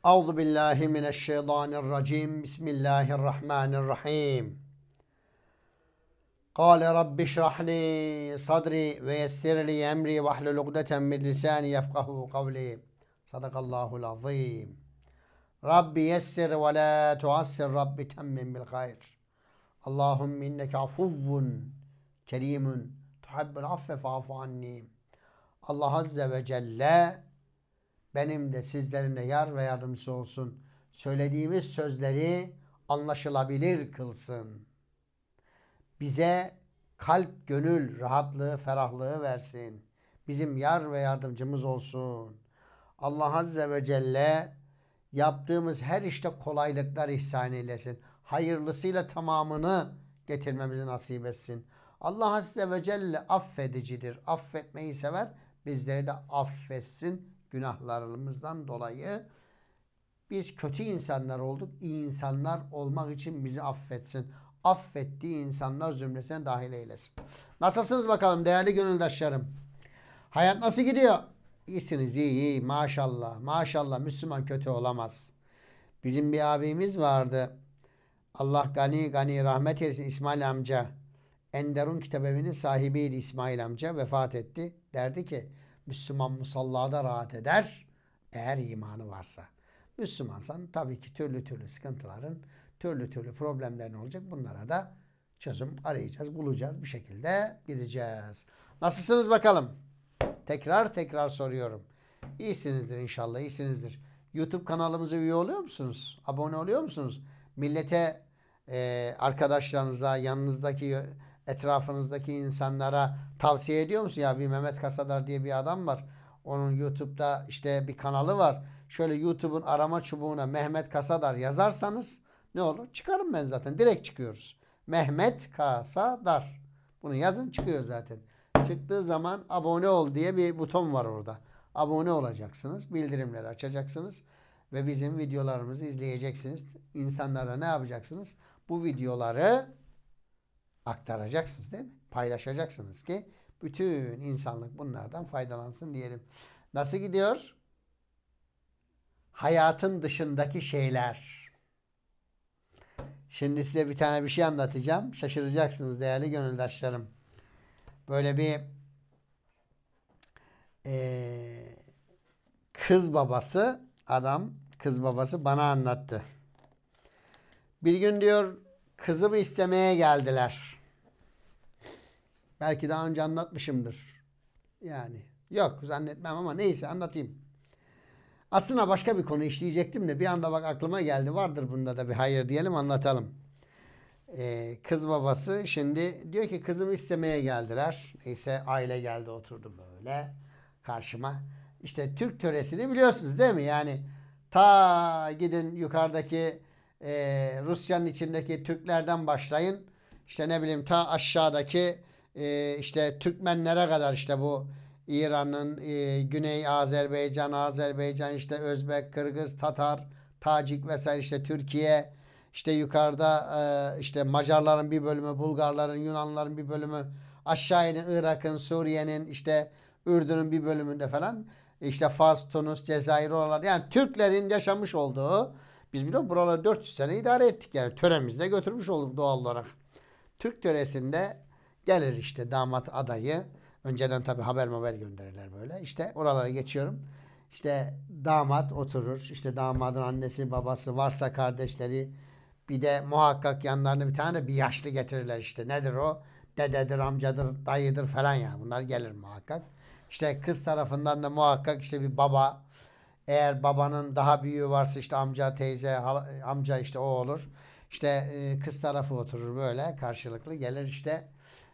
Euzu billahi mineşşeytanirracim. Bismillahirrahmanirrahim. Kâle rabbi şrahli sadri ve yessirli emri ve ahlul ukdeten min lisani yefkahu kavli. Sadakallahul azim. Rabbi yessir ve la tuassir, Rabbi temmim bil hayr. Allahümme inneke afuvvun kerimun tuhibbul affe fa'fu anni. Allah Azze ve Celle benim de sizlerin de yar ve yardımcısı olsun. Söylediğimiz sözleri anlaşılabilir kılsın. Bize kalp, gönül rahatlığı, ferahlığı versin. Bizim yar ve yardımcımız olsun. Allah Azze ve Celle yaptığımız her işte kolaylıklar ihsan eylesin. Hayırlısıyla tamamını getirmemizi nasip etsin. Allah Azze ve Celle affedicidir. Affetmeyi sever. Bizleri de affetsin günahlarımızdan dolayı. Biz kötü insanlar olduk. İyi insanlar olmak için bizi affetsin. Affettiği insanlar zümresine dahil eylesin. Nasılsınız bakalım değerli gönüldaşlarım? Hayat nasıl gidiyor? İyisiniz, iyi maşallah. Maşallah, Müslüman kötü olamaz. Bizim bir abimiz vardı. Allah gani gani rahmet eylesin, İsmail amca. Enderun Kitabevi'nin sahibiydi İsmail amca. Vefat etti. Derdi ki Müslüman musallada rahat eder eğer imanı varsa. Müslümansan tabii ki türlü türlü sıkıntıların, türlü türlü problemlerin olacak. Bunlara da çözüm arayacağız, bulacağız. Bir şekilde gideceğiz. Nasılsınız bakalım? Tekrar soruyorum. İyisinizdir inşallah, iyisinizdir. YouTube kanalımıza üye oluyor musunuz? Abone oluyor musunuz? Millete, arkadaşlarınıza, yanınızdaki, etrafınızdaki insanlara tavsiye ediyor musun? Ya bir Mehmet Kasadar diye bir adam var. Onun YouTube'da işte bir kanalı var. Şöyle YouTube'un arama çubuğuna Mehmet Kasadar yazarsanız ne olur? Çıkarım ben zaten. Direkt çıkıyoruz. Mehmet Kasadar. Bunu yazın, çıkıyor zaten. Çıktığı zaman abone ol diye bir buton var orada. Abone olacaksınız. Bildirimleri açacaksınız. Ve bizim videolarımızı izleyeceksiniz. İnsanlara ne yapacaksınız? Bu videoları aktaracaksınız değil mi? Paylaşacaksınız ki bütün insanlık bunlardan faydalansın diyelim. Nasıl gidiyor? Hayatın dışındaki şeyler. Şimdi size bir tane bir şey anlatacağım. Şaşıracaksınız değerli gönüldaşlarım. Böyle bir kız babası bana anlattı. Bir gün diyor kızımı istemeye geldiler. Belki daha önce anlatmışımdır. Yani yok zannetmem ama neyse anlatayım. Aslında başka bir konu işleyecektim de bir anda bak aklıma geldi. Vardır bunda da bir hayır diyelim, anlatalım. Kız babası şimdi diyor ki kızımı istemeye geldiler. Neyse aile geldi oturdu böyle karşıma. İşte Türk töresini biliyorsunuz değil mi? Yani ta gidin yukarıdaki Rusya'nın içindeki Türklerden başlayın. İşte ne bileyim ta aşağıdaki işte Türkmenlere kadar işte bu İran'ın, Güney Azerbaycan, işte Özbek, Kırgız, Tatar, Tacik vesaire, işte Türkiye, işte yukarıda işte Macarların bir bölümü, Bulgarların, Yunanların bir bölümü, aşağı inin Irak'ın, Suriye'nin, işte Ürdün'ün bir bölümünde falan, işte Fas, Tunus, Cezayir, oralar, yani Türklerin yaşamış olduğu, biz biliyoruz buraları 400 sene idare ettik, yani töremizde götürmüş olduk doğal olarak. Türk töresinde gelir işte damat adayı. Önceden tabi haber gönderirler böyle. İşte oralara geçiyorum. İşte damat oturur. İşte damadın annesi, babası, varsa kardeşleri. Bir de muhakkak yanlarına bir tane de bir yaşlı getirirler işte. Nedir o? Dededir, amcadır, dayıdır falan yani. Bunlar gelir muhakkak. İşte kız tarafından da muhakkak işte bir baba. Eğer babanın daha büyüğü varsa işte amca, teyze, amca işte o olur. İşte kız tarafı oturur böyle karşılıklı gelir işte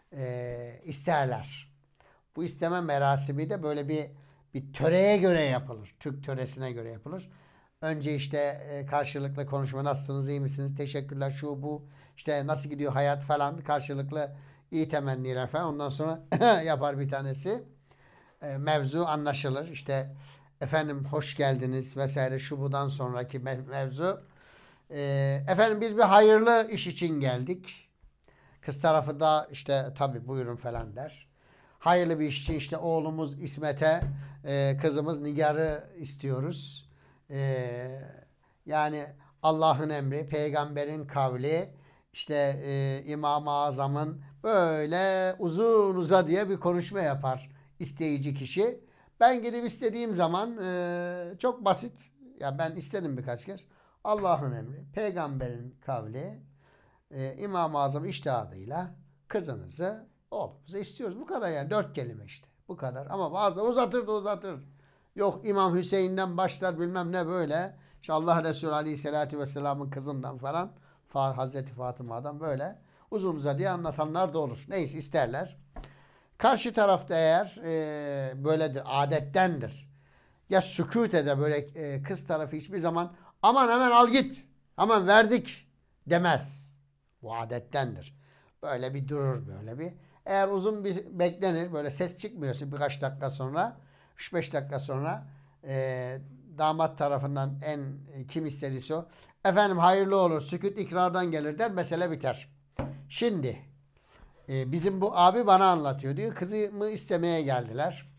isterler. Bu isteme merasimi de böyle bir töreye göre yapılır. Türk töresine göre yapılır. Önce işte karşılıklı konuşma, nasılsınız, iyi misiniz, teşekkürler, şu bu, işte nasıl gidiyor hayat falan, karşılıklı iyi temenniler falan. Ondan sonra yapar bir tanesi. Mevzu anlaşılır. İşte efendim hoş geldiniz vesaire, şu budan sonraki mevzu. Efendim biz bir hayırlı iş için geldik. Kız tarafı da işte tabii buyurun falan der. Hayırlı bir iş için işte oğlumuz İsmet'e, kızımız Nigar'ı istiyoruz. Yani Allah'ın emri, peygamberin kavli, işte İmam-ı Azam'ın böyle uzun uzadıya bir konuşma yapar isteyici kişi. Ben gidip istediğim zaman çok basit. Ya ben istedim birkaç kez. Allah'ın emri, peygamberin kavli, İmam-ı Azam içtihadıyla kızınızı, oğlumuzu istiyoruz. Bu kadar yani. 4 kelime işte. Bu kadar. Ama bazıları uzatır da uzatır. Yok İmam Hüseyin'den başlar bilmem ne böyle. İşte Allah Resulü Aleyhisselatü Vesselam'ın kızından falan. Hazreti Fatıma'dan böyle uzun uzadıya anlatanlar da olur. Neyse isterler. Karşı tarafta eğer böyledir, adettendir. Ya sükût eder böyle kız tarafı hiçbir zaman aman hemen al git, hemen verdik demez. Bu adettendir. Böyle bir durur böyle bir. Eğer uzun bir beklenir böyle ses çıkmıyorsa birkaç dakika sonra 3-5 dakika sonra damat tarafından kim isterse o efendim hayırlı olur sükût ikrardan gelir der mesele biter. Şimdi bizim bu abi bana anlatıyor diyor kızımı istemeye geldiler.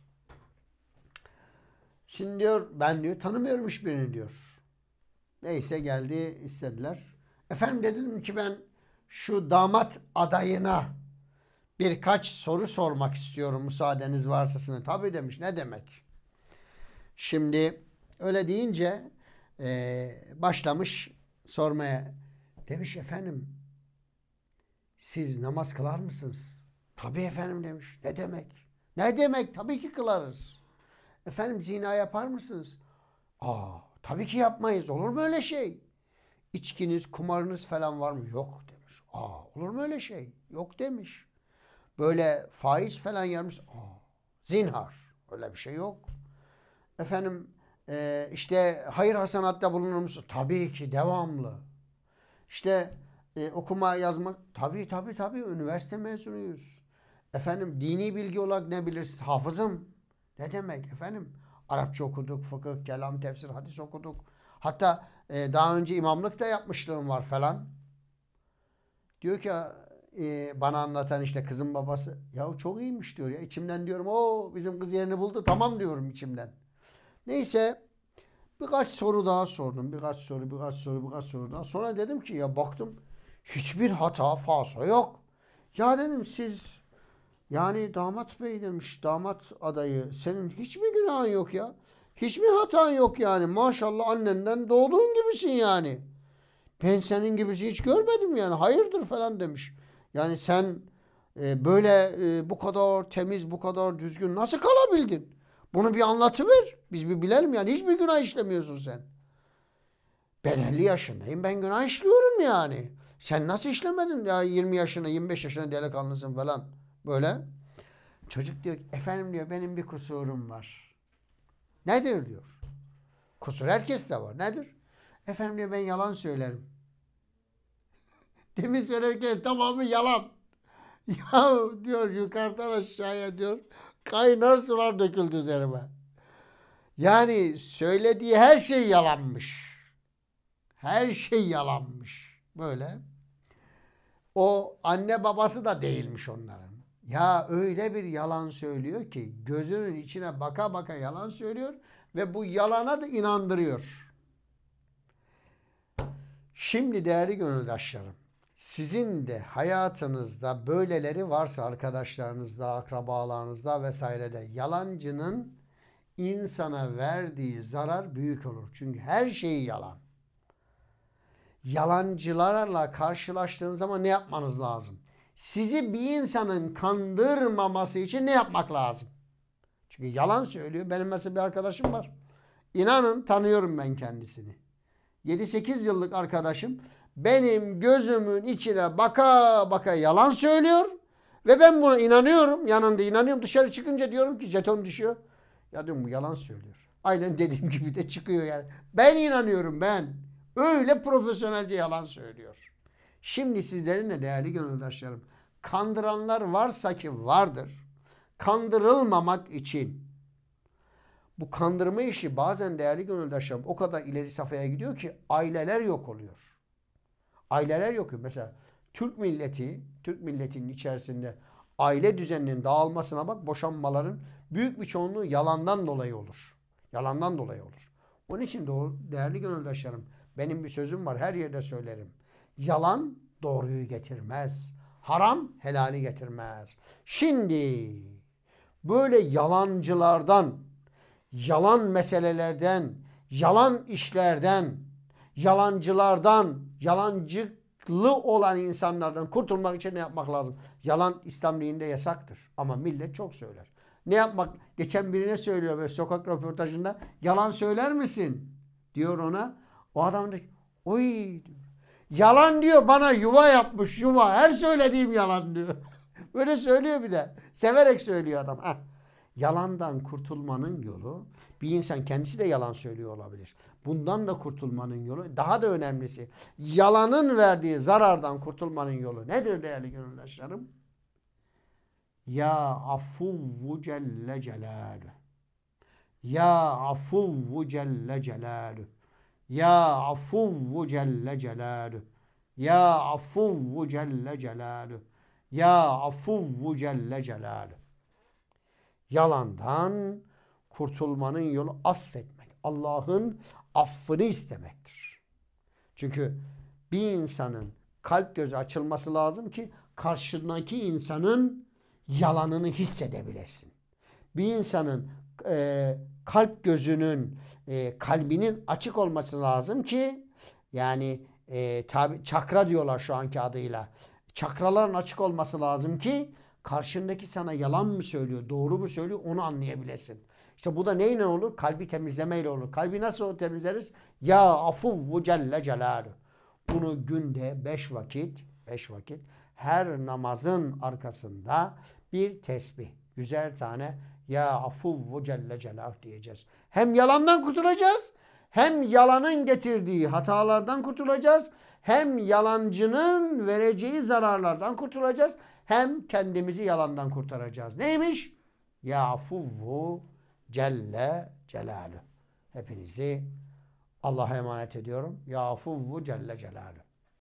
Şimdi diyor ben diyor tanımıyorum hiçbirini diyor. Neyse geldi istediler. Efendim dedim ki ben şu damat adayına birkaç soru sormak istiyorum müsaadeniz varsa. Tabii demiş ne demek. Şimdi öyle deyince başlamış sormaya. Demiş efendim siz namaz kılar mısınız? Tabii efendim demiş. Ne demek? Ne demek? Tabii ki kılarız. Efendim zina yapar mısınız? Tabii ki yapmayız. Olur mu öyle şey? İçkiniz, kumarınız falan var mı? Yok demiş. Olur mu öyle şey? Yok demiş. Böyle faiz falan yermiş. Zinhar. Öyle bir şey yok. Efendim işte hayır hasanatta bulunur musunuz? Tabii ki devamlı. İşte okuma yazmak. Tabii. Üniversite mezunuyuz. Efendim dini bilgi olarak ne bilirsiniz? Hafızım. Ne demek efendim? Arapça okuduk, fıkıh, kelam, tefsir, hadis okuduk. Hatta daha önce imamlık da yapmışlığım var falan. Diyor ki bana anlatan işte kızın babası. Ya çok iyiymiş diyor ya. İçimden diyorum o bizim kız yerini buldu. Tamam diyorum içimden. Neyse birkaç soru daha sordum. Birkaç soru daha. Sonra dedim ki ya baktım hiçbir hata falso yok. Ya dedim siz yani damat bey demiş damat adayı senin hiçbir günahın yok ya. Hiçbir hatan yok yani. Maşallah annenden doğduğun gibisin yani. Ben senin gibisi hiç görmedim yani. Hayırdır falan demiş. Yani sen böyle bu kadar temiz, bu kadar düzgün nasıl kalabildin? Bunu bir anlatıver. Biz bir bilelim yani. Hiçbir günah işlemiyorsun sen. Ben 50 yaşındayım. Ben günah işliyorum yani. Sen nasıl işlemedin ya 20 yaşına, 25 yaşına delikanlısın falan. Böyle. Çocuk diyor efendim diyor benim bir kusurum var. Nedir diyor. Kusur herkeste var. Nedir? Efendim diyor ben yalan söylerim. Demin söylerken tamamı yalan. Ya diyor yukarıdan aşağıya diyor kaynar sular döküldü üzerime. Yani söylediği her şey yalanmış. Her şey yalanmış. Böyle. O anne babası da değilmiş onların. Ya öyle bir yalan söylüyor ki gözünün içine baka baka yalan söylüyor ve bu yalana da inandırıyor. Şimdi değerli gönüldaşlarım, sizin de hayatınızda böyleleri varsa arkadaşlarınızda, akrabalarınızda vesairede yalancının insana verdiği zarar büyük olur. Çünkü her şey yalan. Yalancılarla karşılaştığınız zaman ne yapmanız lazım? Sizi bir insanın kandırmaması için ne yapmak lazım? Çünkü yalan söylüyor. Benim mesela bir arkadaşım var. İnanın tanıyorum ben kendisini. 7-8 yıllık arkadaşım benim gözümün içine baka baka yalan söylüyor ve ben buna inanıyorum. Yanında inanıyorum. Dışarı çıkınca diyorum ki jeton düşüyor. Ya diyorum bu yalan söylüyor. Aynen dediğim gibi de çıkıyor yani. Ben inanıyorum ben. Öyle profesyonelce yalan söylüyor. Şimdi sizlerin de değerli gönüldaşlarım kandıranlar varsa ki vardır. Kandırılmamak için bu kandırma işi bazen değerli gönüldaşlarım o kadar ileri safhaya gidiyor ki aileler yok oluyor. Aileler yok oluyor. Mesela Türk milletinin içerisinde aile düzeninin dağılmasına bak boşanmaların büyük bir çoğunluğu yalandan dolayı olur. Yalandan dolayı olur. Onun için değerli gönüldaşlarım, benim bir sözüm var, her yerde söylerim. Yalan doğruyu getirmez. Haram helali getirmez. Şimdi böyle yalancılardan, yalan meselelerden, yalan işlerden, yalancılardan, yalancılığı olan insanlardan kurtulmak için ne yapmak lazım? Yalan İslam dininde yasaktır. Ama millet çok söyler. Ne yapmak? Geçen birine söylüyor böyle sokak röportajında. Yalan söyler misin? Diyor ona. O adam diyor, oy diyor. Yalan diyor, bana yuva yapmış, yuva. Her söylediğim yalan diyor. Böyle söylüyor bir de. Severek söylüyor adam. Heh. Yalandan kurtulmanın yolu, bir insan kendisi de yalan söylüyor olabilir. Bundan da kurtulmanın yolu, daha da önemlisi, yalanın verdiği zarardan kurtulmanın yolu nedir değerli gönüldaşlarım? Ya afuvvu celle celaluhu. Ya afuvvu celle celaluhu. Ya afuvvu celle celaluhu. Ya afuvvu celle celaluhu. Ya afuvvu celle celaluhu. Yalandan kurtulmanın yolu affetmek. Allah'ın affını istemektir. Çünkü bir insanın kalp gözü açılması lazım ki karşındaki insanın yalanını hissedebilesin. Bir insanın kalp gözünün, kalbinin açık olması lazım ki yani tabi çakra diyorlar şu anki adıyla. Çakraların açık olması lazım ki karşındaki sana yalan mı söylüyor, doğru mu söylüyor onu anlayabilesin. İşte bu da neyle olur? Kalbi temizlemeyle olur. Kalbi nasıl temizleriz? Ya afuvvu celle celaluhu. Bunu günde 5 vakit her namazın arkasında bir tesbih, 100'er tane ya afuvvu celle celaluhu diyeceğiz. Hem yalandan kurtulacağız, hem yalanın getirdiği hatalardan kurtulacağız, hem yalancının vereceği zararlardan kurtulacağız, hem kendimizi yalandan kurtaracağız. Neymiş? Ya afuvvu celle celaluhu. Hepinizi Allah'a emanet ediyorum. Ya afuvvu celle celaluhu.